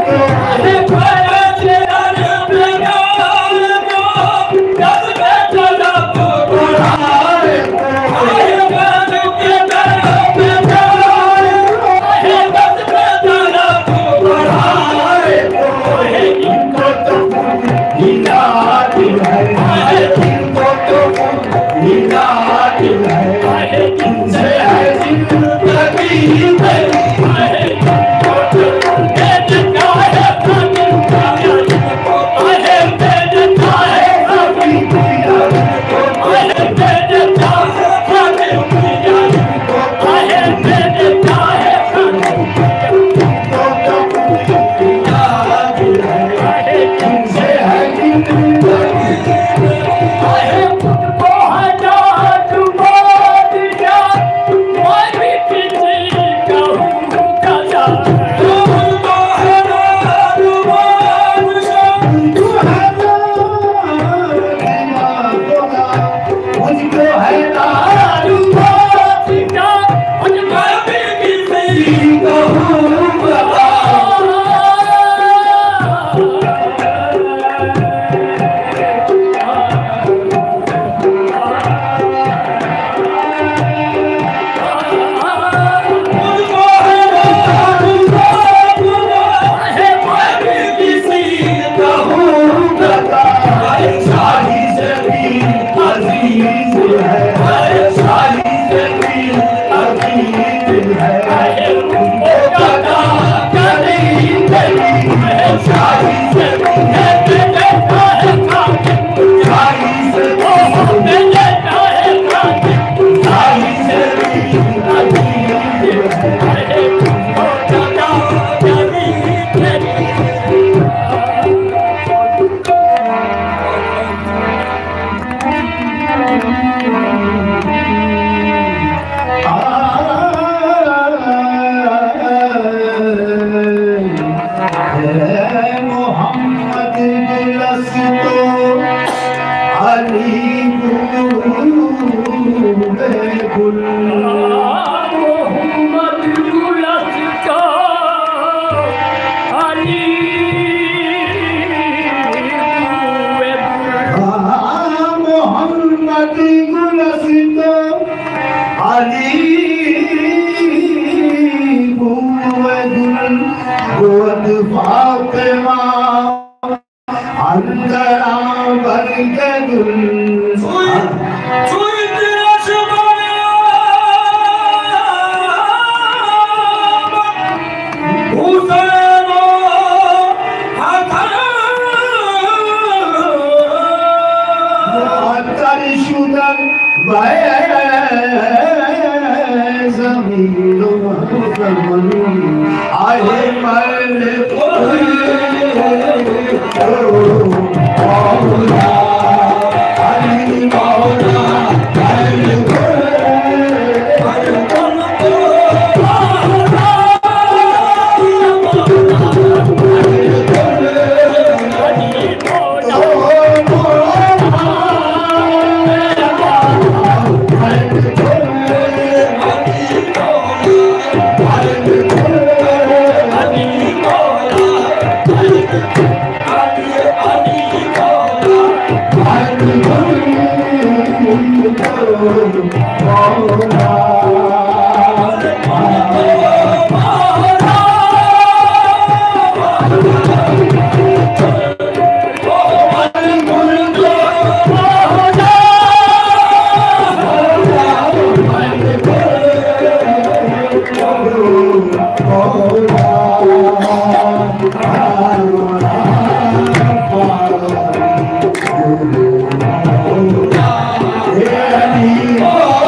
Oh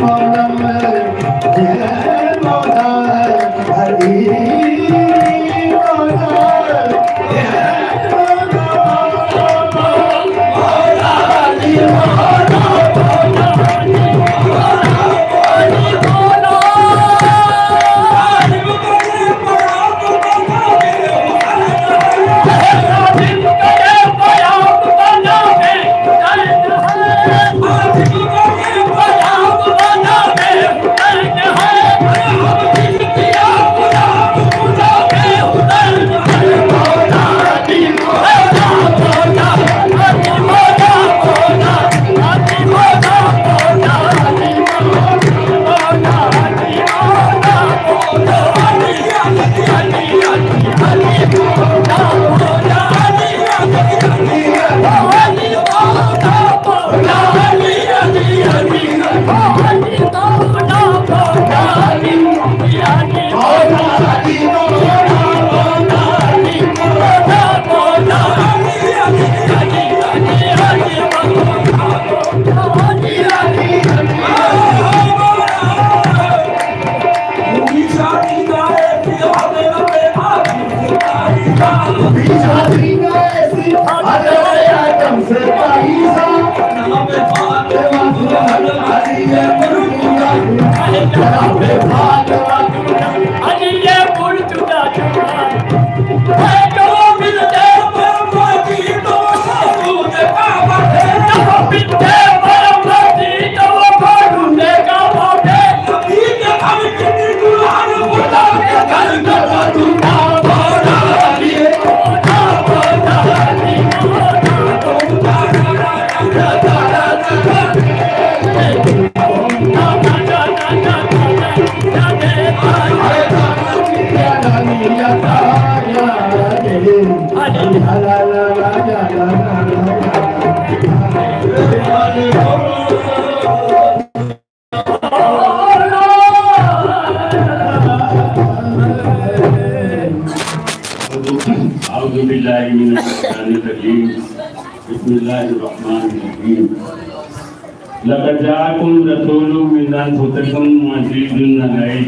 लक़द जाअकुम रसूलुम मिन अनफुसिकुम अज़ीज़ुन अलैहि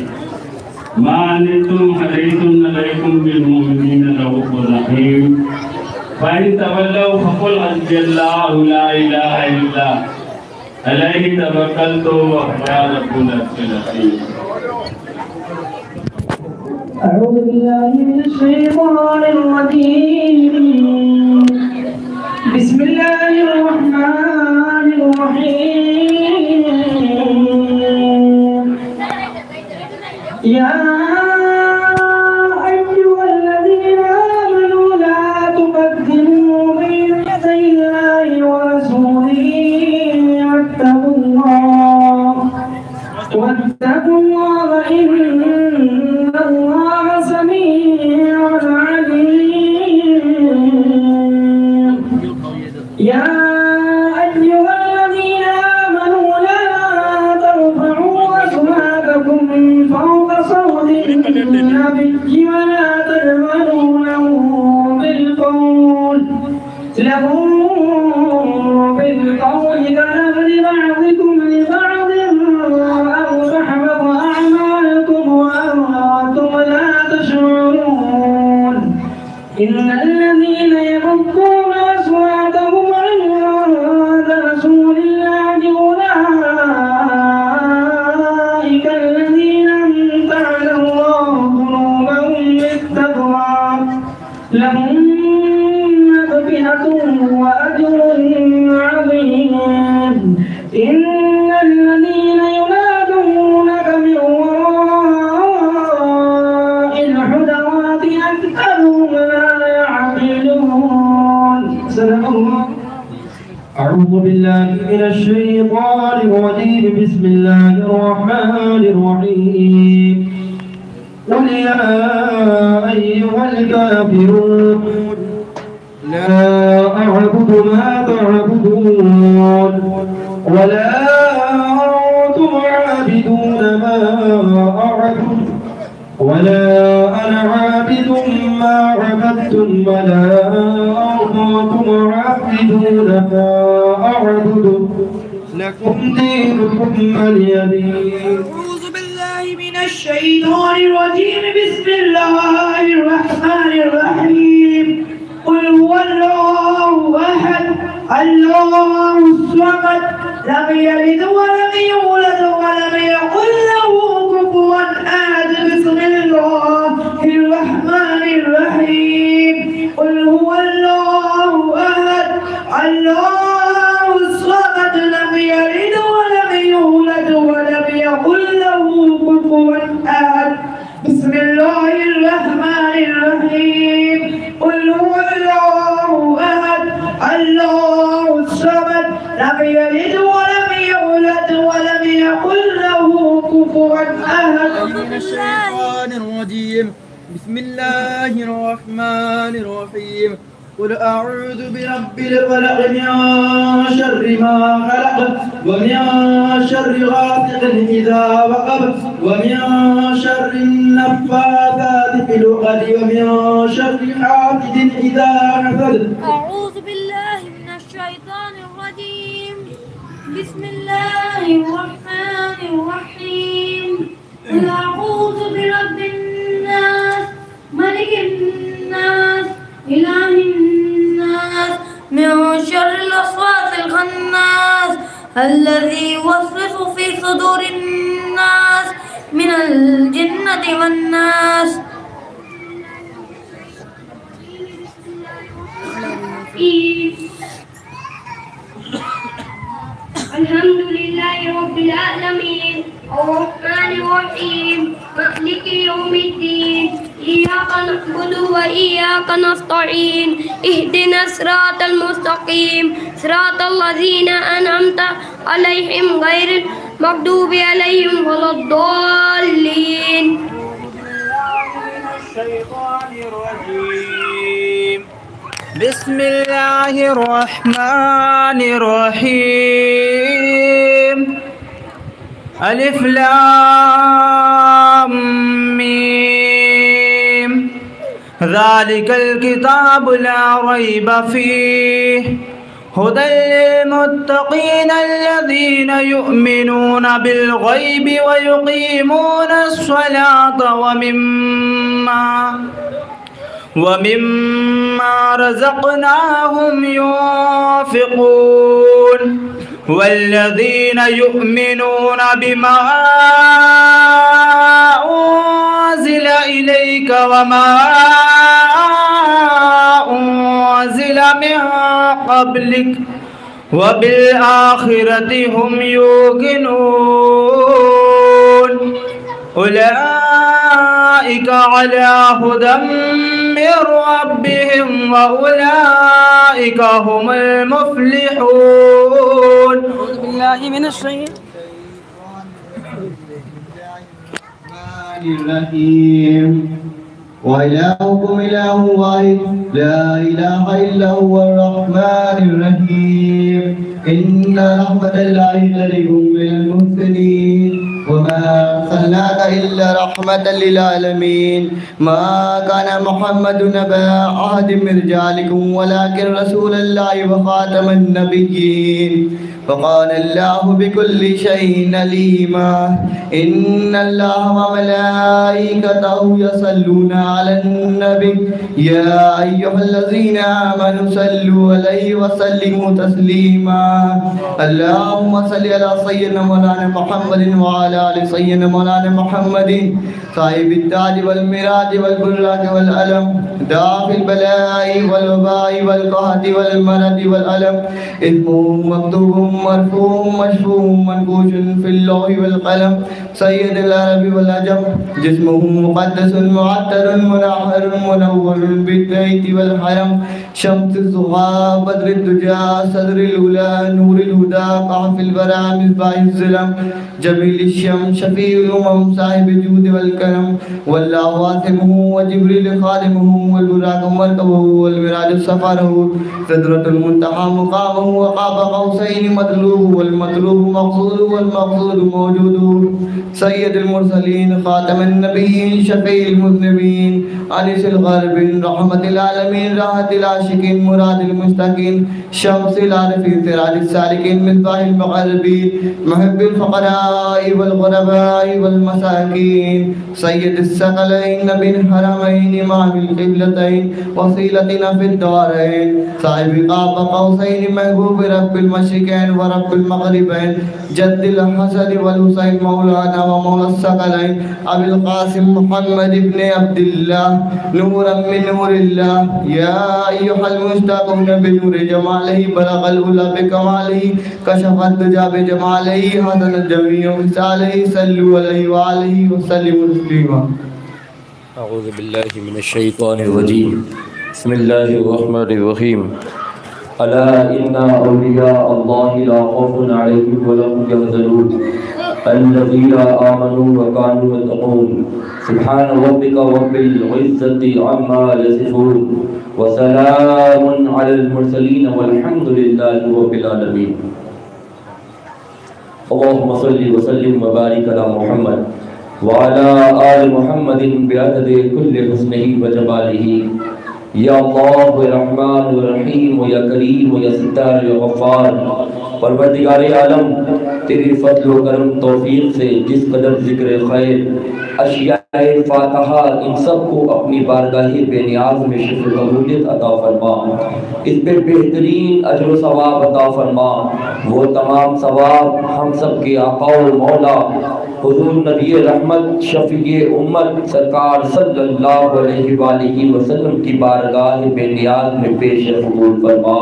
मा अनित्तुम हरीसुन अलैकुम बिल मुमिनीना रऊफ़ुर रहीम फ़इन तवल्लव फ़क़ुल हस्बियल्लाहु ला इलाहा इल्ला अलैहि तवक्कलतु व हुवा रब्बुल अर्शिल अज़ीम। अऊज़ु बिल्लाहि मिनश शैतानिर रजीम। बिस्मिल्लाहिर रहमानिर रहीम। या अय्युहल्लज़ीना आमनू ला तुक़द्दिमू बैना यदायिल्लाहि व रसूलिही वत्तक़ुल्लाह इन्नल्लाह समीउन अलीम। या अय्युहल्लज़ीना आमनू ला तर्फ़अू अस्वातकुम फ़ौक़ सौति النبي ولا تجهروا له بالقول كنبل بعضكم لبعض أو تحبط أعمالكم وأنتم لا تشعرون. إن الذين يغضون أصواتهم عند رسول الله أولئك الذين امتحن الله قلوبهم بالتقوى لهم مغفرة وأجر عظيم. إن الذين ينادونك من وراء الحجرات أكثرهم لا يعقلون. صدق الله. أعوذ بالله من الشيطان الرجيم. بسم الله الرحمن الرحيم. قل يا أيها الكافرون لا أعبد ما تعبدون ولا أنتم عابدون ما أعبد ولا أنا عابد ما عبدتم ولا أنتم عابدون ما أعبد. لكم دينكم ولي دين. أعوذ بالله من الشيطان الرجيم. بسم الله الرحمن الرحيم. قل هو الله أحد الله الصمد لم يلد ولم يولد ولم يكن له كفوا أحد. بسم الله الرحمن الرحيم. قل هو الله أحد الله الصمد لم يلد ولم يولد ولم يكن له كفوا أحد. بسم الله الرحمن الرحيم. قل هو الله أحد الله الصمد لم يلد ولم يولد ولم يكن له كفوا أحد. من الشيطان الرجيم. بسم الله الرحمن الرحيم. قل أعوذ برب الفلق من شر ما خلق ومن شر غاسق إذا وقب ومن شر النفاثات في العقد ومن شر حاسد إذا حسد. أعوذ بالله من الشيطان الرجيم. بسم الله الرحمن الرحيم. قل أعوذ برب الناس ملك الناس إله الناس من شر الوسواس الخناس الذي يوسوس في صدور الناس من الجنة والناس. الحمد لله رب العالمين الرحمن الرحيم مالك يوم الدين إياك نعبد وإياك نستعين اهدنا الصراط المستقيم صراط الذين أنعمت عليهم غير المغضوب عليهم ولا الضالين. الشيطان الرجيم. بسم الله الرحمن الرحيم. ألف لام ميم. ذلك الكتاب لا ريب فيه هدى للمتقين الذين يؤمنون بالغيب ويقيمون الصلاة ومما رزقناهم ينفقون والذين يؤمنون بما أنزل إليك وما أنزل من قبلك وبالآخرة هم يوقنون أولئك على هدى من ربهم وأولئك هم المفلحون. أعوذ بالله من الشيطان الرحيم. وإلهكم إله واحد لا إله إلا هو الرحمن الرحيم. إن رحمة الله قريب من المحسنين وما أرسلناك إلا رحمة للعالمين. ما كان محمد نبا أحد من رجالكم ولكن رسول الله وخاتم النبيين وقال الله بكل شيء عليما. إن الله وملائكته يصلون على النبي يا أيها الذين آمنوا صلوا عليه وسلموا تسليما. اللهم صل على سيدنا مولانا محمد وعلى آل سيدنا مولانا محمد صاحب التاج والمراج والبراق والألم دافع البلاء والوباء والقهد والمرض والألم اسمه مكتوب مرفوع مشفوع منقوش في اللوح والقلم سيد العرب والعجم جسمه مقدس معطر منحر منور بالبيت والحرم شمس الضحى بدر الدجى صدر الأولى نور الهدى قاف البراء مصباح الظلم जमील शम शफीउल उमम साहिब जूद वल करम वल्लाहु वासिमुहु व जिब्रील खादिमुहु वल बुराक मरकबुहु वल मिराज सफरुहु सिदरतुल मुंतहा मुकामुहु व क़ाब क़ौसैन मतलूबु वल मतलूबु मक़सूदु वल मक़सूदु मौजूदु सय्यदुल मुरसलीन खातमुन नबिय्यीन शफीउल मुज़निबीन अनीसुल ग़रबिन रहमतिल आलमीन राहतिल आशिकीन मुरादिल मुस्तकीन शम्सिल आरिफीन सिराजिस सालिकीन मिसबाहिल मुक़र्रबीन मुहिब्बिल फ़क़राइ वल ग़ुरबाइ वल मसाकीन सय्यदिस सकलैन बिन हरमैन इमामिल क़िबलतैन वसीलतिना फिद दारैन साहिबिल क़ाब क़ौसैन महबूब रब्बिल मशरिक़ैन व रब्बिल मग़रिबैन जद्दिल हसन वल हुसैन मौलाना व मौला सकलैन अबिल क़ासिम मुहम्मद इब्न अब्दुल्लाह नूरन मिन नूरिल्लाह या अय्युहल मुश्ताक़ून बिनूरि जमालिही बलगल उला बिकमालिही कशफत दुजा बिजमालिही हसनत जमीउ खिसालिही सल्लु अलैहि व आलिहि व सल्लिमु तस्लीमा। अऊज़ु बिल्लाहि मिनश शैतानिर रजीम बिस्मिल्लाहिर रहमानिर रहीम अला इन्ना औलिया अल्लाहि ला खौफुन अलैहिम व ला हुम यहज़नून अल्लज़ीना आमनू व कानू यत्तक़ून सुब्हान रब्बिका रब्बिल इज़्ज़ति अम्मा यसिफून व सलामुन अलल मुरसलीन वल्हम्दुलिल्लाहि रब्बिल आलमीन। अल्लाहुम्मा सल्लि व सल्लिम व बारिक अला मुहम्मद व अला आलि मुहम्मदिन बिअददि कुल्लि हुस्निही व जमालिही या अल्लाह या रहमान या रहीम या करीम या सत्तार या गफ्फार। परवरदिगार आलम तेरी फज़ल व करम तौफीक से जिस कदर ज़िक्र खैर अशियाए फातहा इन सब को अपनी बारगाह बेनियाज में शिफ़ कबूलियत अता फरमा, इस पे बेहतरीन अजर व सवाब अता फरमा। वो तमाम सवाब हम सब के आका व मौला हुज़ूर नबी रहमत शफ़ीए उम्मत सरकार सल्लल्लाहु अलैहि वसल्लम की बारगाह बेनियाज में पेश कबूल फरमा।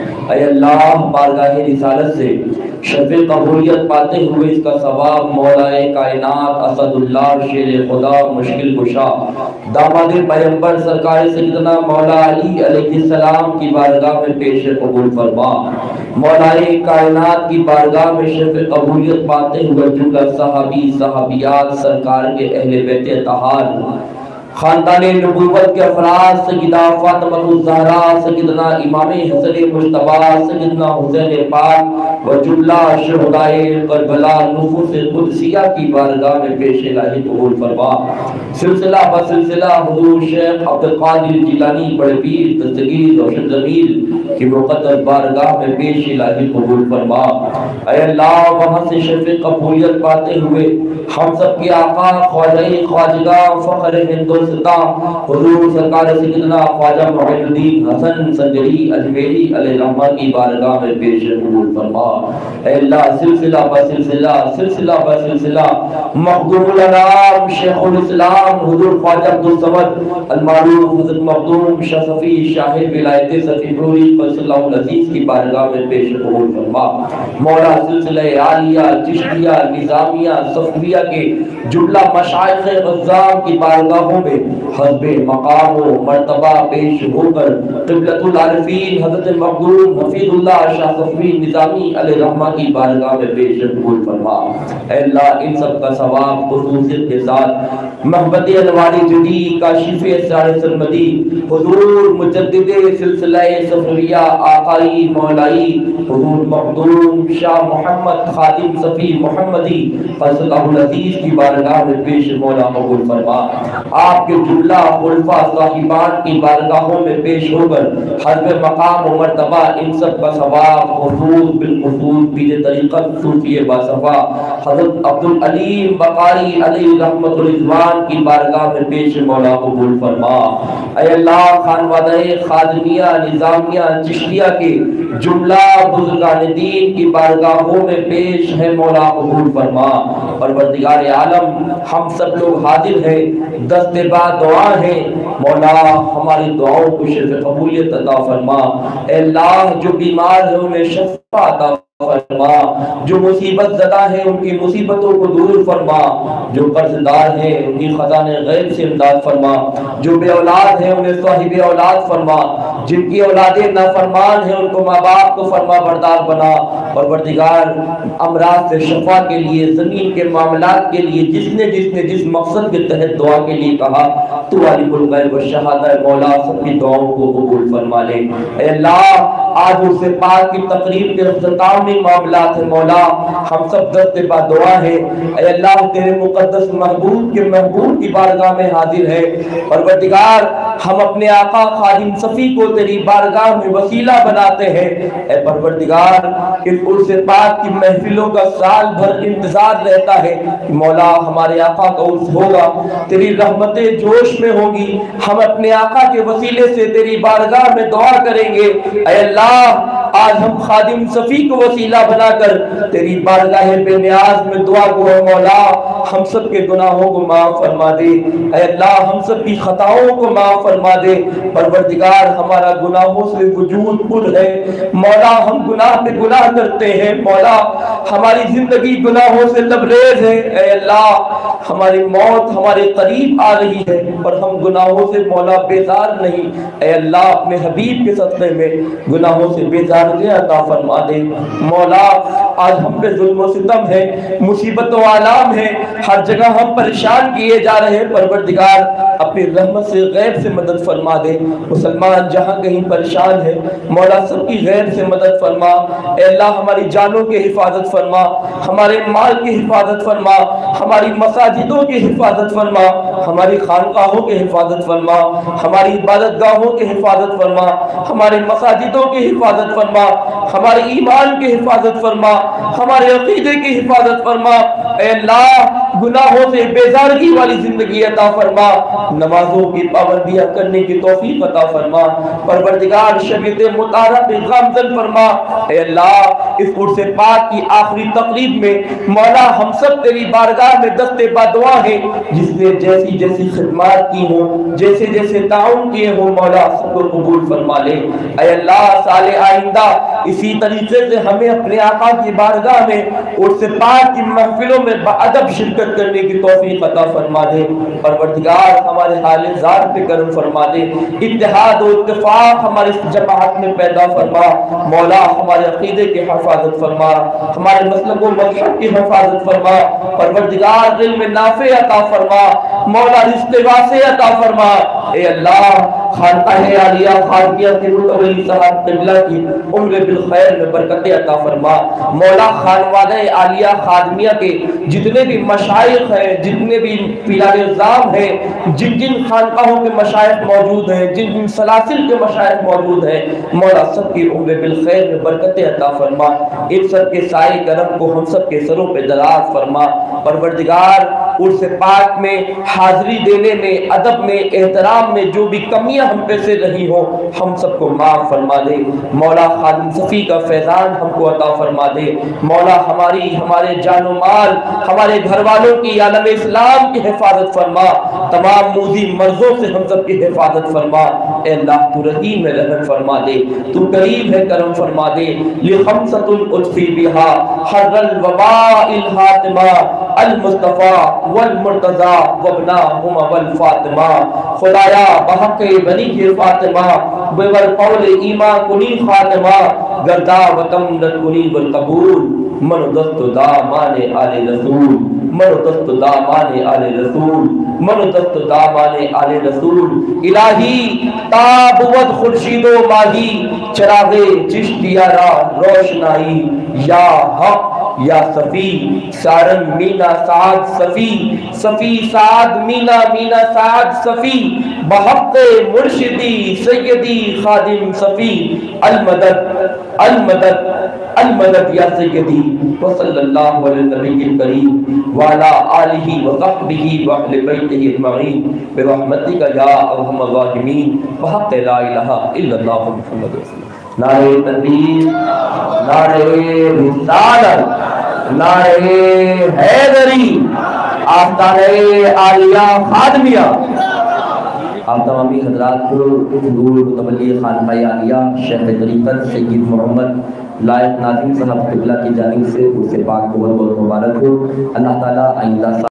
ऐ अल्लाह बारगाह रिसालत से शफ़े कबूलियत पाते हुए इसका सवाब मौलाए कायनात असदुल्लाह शेर खुदा मुश्किल कुशा दामाद पैगंबर सरकार सैयदना मौला अली अलैहिस्सलाम की बारगाह में पेश कबूल फरमा। मौलाए कायनात की बारगाह में शफ़े कबूलियत पाते हुए जुमला सहाबी सहाबियात सरकार के अहले बैत अतहार खानदान नबूवत के अफराद सय्यदा फातिमा ज़हरा सय्यदना इमाम हसन मुज्तबा सय्यदना हुसैन पाक व जुमला शुहदाए करबला नुफूस कुदसिया की बारगाह में पेश इलाही कबूल फरमा। सिलसिला ब सिलसिला हुजूर शेख अब्दुल कादिर जिलानी बड़े पीर दस्तगीर रोशन ज़मीर की मुक़द्दस बारगाह में पेश इलाही कबूल फरमा। ऐ अल्लाह वहाँ से शफ़े कबूलियत पाते हुए हम सब के आका ख्वाजा ख्वाजगा फ़ख्र हिंदुस्तान हुजूर सरकार सैयदना ख्वाजा मुइनुद्दीन हसन संजरी अजमेरी अलैहिर्रहमा की बारगाह में पेश कबूल फरमा। ऐ अल्लाह सिलसिला ब सिलसिला सिलसिला ब सिलसिला मखदूमुल अनाम शेखुल इस्लाम हुजूर ख्वाजा अब्दुल समद अल मारूफ हज़रत मखदूम शफ़ी शाहिद विलायत सफ़ीपुरी क़दसल्लाहुल अज़ीज़ की बारगाह में पेश कबूल फरमा। मौला सिलसिला आलिया चिश्तिया निज़ामिया सफ़विया के जुमला मशाइख़ गज़्ज़ाम की बारगाहों में हस्बे मकाम व मर्तबा पेश होकर क़िबलतुल आरिफ़ीन हज़रत मखदूम हफ़ीज़ुल्लाह शाह सफ़वी निज़ामी अलैहिर्रहमा की बारगाह में पेश कबूल फरमा। ऐ अल्लाह इन सब का सवाब खुसूसियत के साथ महबत अनवारी जदी काशिफ़े सारे सरमदी हुजूर मुजद्दिदे सिलसिला सफ़विया आकाई मौलाई हुजूर मखदूम शाह मोहम्मद खादिम सफ़ी मोहम्मदी क़दसल्लाहुल अज़ीज़ की बारगाह में पेश मौला कबूल फरमा। आपके जुमला खुलफा साहिबान की बारगाहों में पेश होकर हस्बे मकाम व मर्तबा इन सब का सवाब हुजूर बिलखुसूस पीर तरीक़त सूफ़ी बासफ़ा हज़रत अब्दुल अलीम बकारी अलैहि रहमतुल रिज़वान की बारगाह में पेश मौला कबूल फरमा। ऐ अल्लाह खानवादाए खादिमिया निज़ामिया चिश्तिया के जुमला बुज़ुर्गान दीन की बारगाहों में पेश है मौला कबूल फरमा। परवरदिगार आलम हम सब लोग हाजिर हैं, दस्ते बाद दुआ है मौला हमारी दुआओं को शिफ़ा कबूलियत अता फरमा। ऐ अल्लाह जो बीमार है उन्हें शिफ़ा अता फरमा, जो मुसीबत ज़दा है उनकी मुसीबतों को दूर फरमा, जो कर्जदार हैं उनकी खजाने गैब से इमदाद फरमा, जो बे औलाद हैं उन्हें साहिब औलाद फरमा, जिनकी औलादें नाफरमान हैं उनको माँ बाप को फरमा बरदार बना। परवरदिगार अमराज से शफा के लिए, ज़मीन के मामलात के लिए जिसने जिसने जिस मकसद के तहत दुआ के लिए कहा, तू अलीमुल गैब व शहादा मौला सबकी दुआओं को कबूल फरमा ले। ऐ अल्लाह, आज उससे पाक की तकरीब के इख्तिताम में मामलात है मौला, हम सब दस्ते बा दुआ है। ऐ अल्लाह, तेरे मुकद्दस महबूब के महबूब की बारगाह में हाजिर है। परवरदिगार, हम अपने आका खादिम सफ़ी को तेरी बारगाह में वसीला बनाते हैं। ऐ परवरदिगार, इस उर्स पाक की महफिलों का साल भर इंतजार रहता है कि मौला हमारे आका का उर्स होगा, तेरी रहमतें जोश में होगी, हम अपने आका के वसीले से तेरी बारगाह में दुआ करेंगे। ऐ अल्लाह, आज हम खादिम सफ़ी को वसीला बनाकर तेरी बारगाह बेनियाज में दुआ करो मौला, हम सब के गुनाहों को माफ फरमा दे। ऐ अल्लाह, हम सब की खताओं को माफ फरमा दे। परवरदिगार, हमारा गुनाहों से वजूद पुर है मौला, हम गुनाह पे गुनाह करते हैं मौला, हमारी जिंदगी गुनाहों से लबरेज है। ऐ अल्लाह, हमारी मौत हमारे करीब आ रही है पर हम गुनाहों से मौला बेजार नहीं। ऐ अल्लाह, अपने हबीब के सदक़े में गुनाहों से बेजारगी अता फरमा दे मौला। आज हम पे जुल्म और सितम है, मुसीबत और आलाम है, हर जगह हम परेशान किए जा रहे हैं। परवरदिगार, अपनी रहमत से गैब से मदद फरमा दे। मुसलमान जहाँ कहीं परेशान है मौला, सबकी गैब से मदद फरमा। ऐ अल्लाह, हमारी जानों की हिफाजत फरमा, हमारे माल की हिफाजत फरमा, हमारी मसाजिदों की हिफाजत फरमा, हमारी खानकाहों की हिफाजत फरमा, हमारी इबादत गाहों की हिफाजत फरमा, हमारे मसाजिदों की हिफाजत फरमा, हमारे ईमान की हिफाजत फरमा, हमारे अकीदे की हिफाजत फरमा। ऐ अल्लाह, गुनाहों से बेजारगी वाली जिंदगी अता फरमा, नमाजों की पाबंदियां करने की तौफीक अता फरमा। परवरदिगार, शरीयत मुतारा पे गामज़न फरमा। ऐ अल्लाह, इस उर्स पाक की आखिरी तकरीब में मौला, हम सब तेरी बारगाह में दस्ते बादुआ है, जिसने जैसी जैसी खिदमत की हो, जैसे जैसे ताउन किए हो मौला, सबको कबूल फरमा ले। ऐ अल्लाह, साले आइंदा इसी तरीके से हमें अपने आका की बारगाह में उर्स पाक की महफिलों में बाअदब शिरकत करने की तौफीक अता फरमा दे। परवरदिगार, हमारे हाल ज़ात पे करम फरमा दे, इत्तेहाद और इत्तेफाक हमारी जमात में पैदा फरमा मौला, हमारे अकीदे की हिफाजत फरमा, हमारे मसलक व मज़हब की हिफाजत फरमा। परवरदिगार, इल्म नाफ़े अता फरमा मौला, रिज़्क़ वासे अता फरमा। ऐ अल्लाह, खानकाह आलिया खादिमिया के मुतवल्ली साहब क़िबला की उम्र बिल खैर में बरकतें अता फरमा मौला। खानवादे आलिया खादिमिया के जितने भी मशाइख हैं, जितने भी पिलारे ज़ाम हैं, जिन जिन खानकाहों के मशाइख मौजूद हैं, जिन जिन सलासिल के मशाइख मौजूद हैं मौला, सबकी उम्र बिल खैर में बरकतें अता फरमा। इन सब के साए करम को हम सब के सरों पे दराज फरमा। परवरदिगार, उर्स पाक में हाजिरी देने में, अदब में, एहतराम में जो भी कमियां हम पे से रही हो, हम सबको माफ फरमा दे मौला। खादिम सफ़ी का फैजान हमको अता फरमा दे मौला। हमारे जानो माल, हमारे घर वालों की, आलम इस्लाम की हिफाजत फरमा। तमाम मूजी मर्जों से हम सब की हिफाजत फरमा। ऐ अल्लाह, तू रहीम में रहम फरमा दे, तू करीम है करम फरमा दे। लिखमसतुल उत्फी बिहा हर्रल वबाइल हातिमा अल मुस्तफा वल मुर्तजा वबना हुमा वल फातिमा। खुदाया बहक़ बनी के फातिमा बेवर कौल ईमा कुनी खातिमा गर्दा वतम रकुनी वल कबूल मनो दस्तो दा माने आले रसूल, मनो दस्तो दा माने आले रसूल, मनो दस्तो दा माने आले रसूल। इलाही ताबवत खुर्शीदो माही चरागे चिश्तियारा रोशनाई या हक या सफ़ी सारंग मीना साद सफ़ी, सफ़ी साद मीना, मीना साद सफ़ी बहक़्क़े मुर्शिदी सैयदी खादिम सफ़ी। अल मदद अल मदद अल मदद या सैयदी व सल्लल्लाहु अलैहि नबील करीम व अला आलिहि व सहबिहि व अहले बैतिहि अजमईन बिरहमतिका या अरहमर राहिमीन बहक़्क़े ला इलाहा इल्लल्लाह मुहम्मदुर रसूलुल्लाह। नारे तकबीर, नारे रिसालत, नारे हैदरी, आस्ताने आलिया खादिमिया। आप तमामी हज़रात को हुज़ूर मुतवल्ली खानकाह आलिया शेख तरीक़त सय्यद मोहम्मद लायक नाज़िम साहब क़िबला की जानिब से उससे पाक बहुत बहुत मुबारक हो। अल्लाह ताला आइंदा